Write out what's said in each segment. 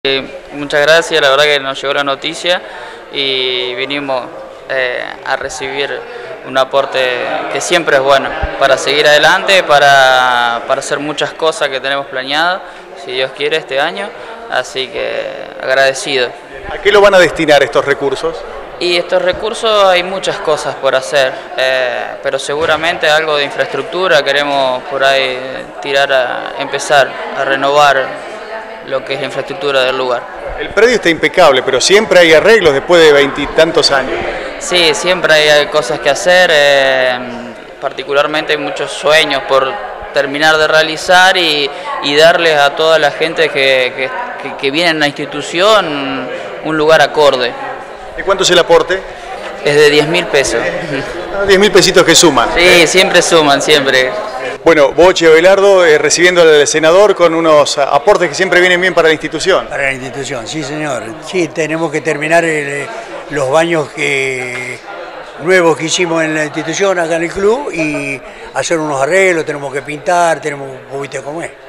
Muchas gracias, la verdad que nos llegó la noticia y vinimos a recibir un aporte que siempre es bueno para seguir adelante, para hacer muchas cosas que tenemos planeadas, si Dios quiere, este año, así que agradecido. ¿A qué lo van a destinar estos recursos? Y estos recursos hay muchas cosas por hacer, pero seguramente algo de infraestructura queremos por ahí empezar a renovar lo que es la infraestructura del lugar. El predio está impecable, pero siempre hay arreglos después de 20 y tantos años. Sí, siempre hay cosas que hacer, particularmente hay muchos sueños por terminar de realizar y darles a toda la gente que viene en la institución un lugar acorde. ¿De cuánto es el aporte? Es de 10.000 pesos. 10.000 pesitos que suman. Sí, siempre suman, siempre. Bueno, Bochi Abelardo recibiendo al senador con unos aportes que siempre vienen bien para la institución. Para la institución, sí señor. Sí, tenemos que terminar los baños nuevos que hicimos en la institución, acá en el club, y hacer unos arreglos, tenemos que pintar, tenemos un poquito como es.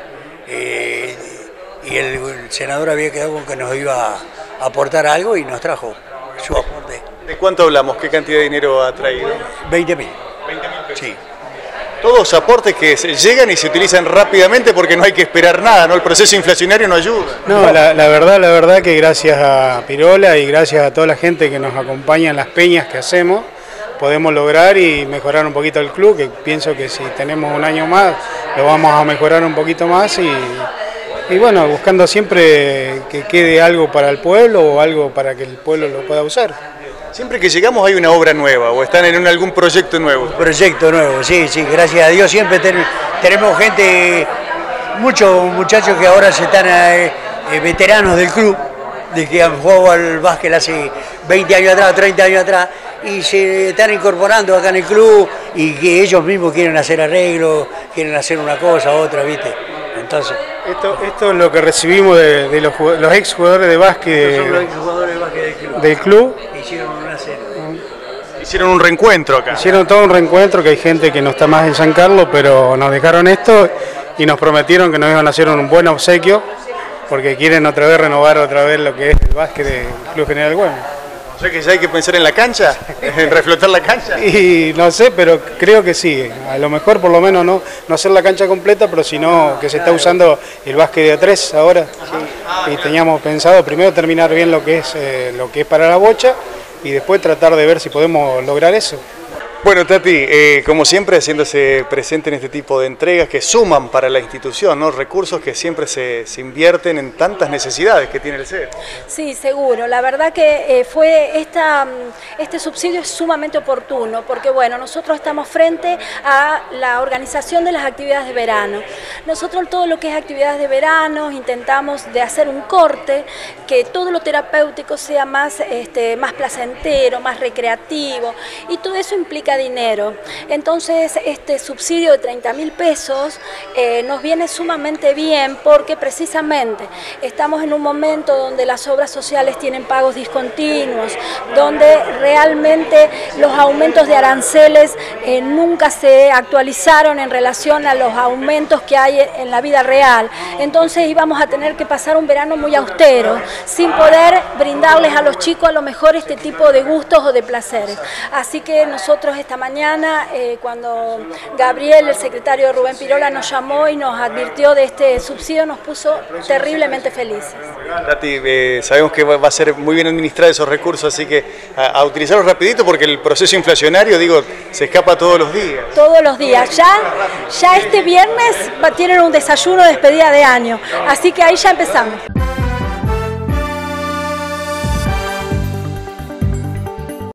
Y el senador había quedado con que nos iba a aportar algo y nos trajo su aporte. ¿De cuánto hablamos? ¿Qué cantidad de dinero ha traído? 20.000. 20.000 pesos. Sí. Todos aportes que llegan y se utilizan rápidamente porque no hay que esperar nada, ¿no? El proceso inflacionario no ayuda. No, la verdad que gracias a Pirola y gracias a toda la gente que nos acompaña en las peñas que hacemos, podemos lograr y mejorar un poquito el club, que pienso que si tenemos un año más lo vamos a mejorar un poquito más y bueno, buscando siempre que quede algo para el pueblo o algo para que el pueblo lo pueda usar. Siempre que llegamos hay una obra nueva o están en algún proyecto nuevo. Proyecto nuevo, sí, gracias a Dios siempre tenemos gente, muchos muchachos que ahora se están veteranos del club, de que han jugado al básquet hace 20 años atrás, 30 años atrás, y se están incorporando acá en el club y que ellos mismos quieren hacer arreglos, quieren hacer una cosa, otra, ¿viste? Entonces, esto es lo que recibimos de los ex jugadores de básquet, del club. Hicieron un reencuentro acá. Hicieron todo un reencuentro, que hay gente que no está más en San Carlos, pero nos dejaron esto y nos prometieron que nos iban a hacer un buen obsequio, porque quieren renovar otra vez lo que es el básquet del Club General Güemes. O sea que ya hay que pensar en la cancha, en reflotar la cancha. Y no sé, pero creo que sí. A lo mejor por lo menos no hacer la cancha completa, pero sino que se está usando el básquet de A3 ahora. Sí. Y teníamos pensado primero terminar bien lo que es para la bocha y después tratar de ver si podemos lograr eso. Bueno, Tati, como siempre haciéndose presente en este tipo de entregas que suman para la institución, ¿no? Recursos que siempre se invierten en tantas necesidades que tiene el SER. Sí, seguro. La verdad que este subsidio es sumamente oportuno porque bueno, nosotros estamos frente a la organización de las actividades de verano. Nosotros todo lo que es actividades de verano intentamos de hacer un corte, que todo lo terapéutico sea más placentero, más recreativo y todo eso implica dinero. Entonces este subsidio de 30.000 pesos nos viene sumamente bien porque precisamente estamos en un momento donde las obras sociales tienen pagos discontinuos, donde realmente los aumentos de aranceles nunca se actualizaron en relación a los aumentos que hay en la vida real. Entonces íbamos a tener que pasar un verano muy austero, sin poder brindarles a los chicos a lo mejor este tipo de gustos o de placeres. Así que nosotros esta mañana, cuando Gabriel, el secretario de Rubén Pirola, nos llamó y nos advirtió de este subsidio, nos puso terriblemente felices. Tati, sabemos que va a ser muy bien administrar esos recursos, así que a utilizarlos rapidito porque el proceso inflacionario, se escapa todos los días. Todos los días. Ya este viernes tienen un desayuno de despedida de año, así que ahí ya empezamos.